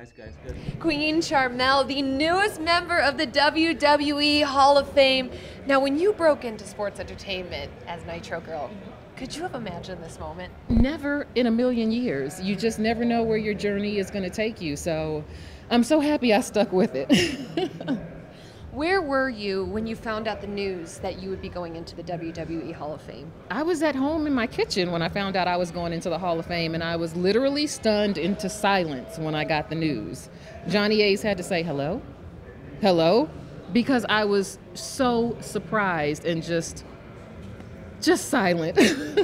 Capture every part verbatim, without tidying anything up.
Nice guys, good. Queen Sharmell, the newest member of the W W E Hall of Fame. Now, when you broke into sports entertainment as Nitro Girl, could you have imagined this moment? Never in a million years. You just never know where your journey is going to take you. So I'm so happy I stuck with it. Where were you when you found out the news that you would be going into the W W E Hall of Fame? I was at home in my kitchen when I found out I was going into the Hall of Fame, and I was literally stunned into silence when I got the news. Johnny Ace had to say, hello? Hello? Because I was so surprised and just, just silent.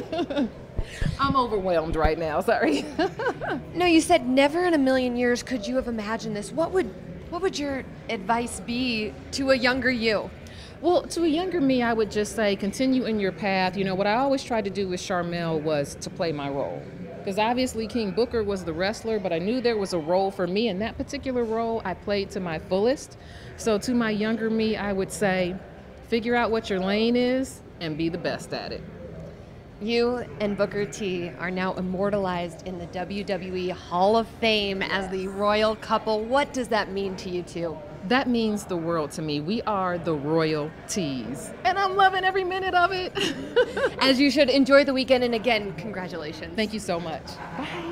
I'm overwhelmed right now, sorry. No, you said never in a million years could you have imagined this. What would What would your advice be to a younger you? Well, to a younger me, I would just say continue in your path. You know, what I always tried to do with Sharmell was to play my role. Because obviously King Booker was the wrestler, but I knew there was a role for me, and that particular role I played to my fullest. So to my younger me, I would say figure out what your lane is and be the best at it. You and Booker T are now immortalized in the W W E Hall of Fame as the royal couple. What does that mean to you two? That means the world to me. We are the royalties, and I'm loving every minute of it. As you should. Enjoy the weekend, and again, congratulations. Thank you so much. Bye.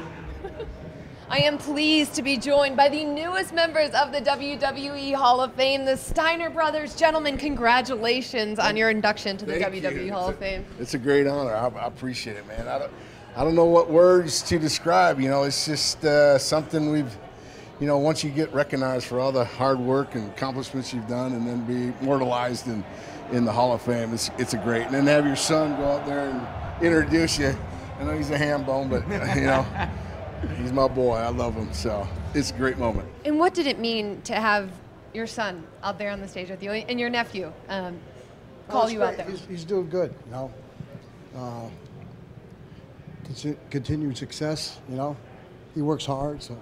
I am pleased to be joined by the newest members of the W W E Hall of Fame, the Steiner brothers. Gentlemen, congratulations on your induction to the Thank W W E you. Hall it's of a, Fame. It's a great honor. I, I appreciate it, man. I don't, I don't know what words to describe. You know, it's just uh, something we've, you know, once you get recognized for all the hard work and accomplishments you've done, and then be immortalized in, in the Hall of Fame, it's it's a great. And then have your son go out there and introduce you. I know he's a ham bone, but you know. He's my boy. I love him. So it's a great moment. And what did it mean to have your son out there on the stage with you and your nephew um, call Well, you great. out there? He's, he's doing good, you know. Uh, conti- continued success, you know. He works hard, so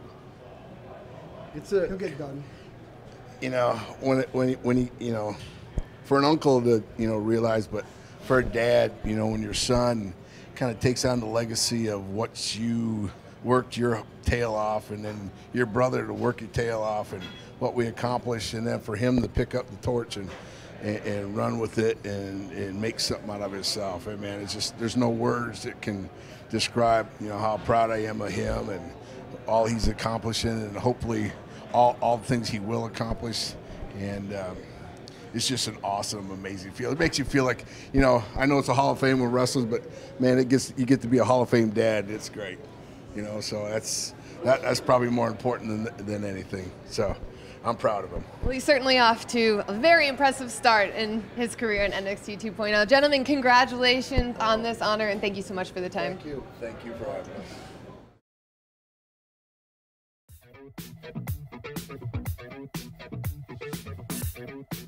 It's a, he'll get it done. you know, when it, when he, when he, you know, for an uncle to, you know, realize, but for a dad, you know, when your son kind of takes on the legacy of what you worked your tail off, and then your brother to work your tail off, and what we accomplished, and then for him to pick up the torch and and, and run with it and, and make something out of himself. Hey, man, it's just, there's no words that can describe, you know, how proud I am of him and all he's accomplishing, and hopefully all, all the things he will accomplish. And um, it's just an awesome, amazing feel. It makes you feel like, you know, I know it's a Hall of Fame with wrestlers, but man, it gets, you get to be a Hall of Fame dad. It's great. You know, so that's that, that's probably more important than than anything. So I'm proud of him. Well, he's certainly off to a very impressive start in his career in N X T two point oh. Gentlemen, congratulations on this honor, and thank you so much for the time. Thank you. Thank you for having us.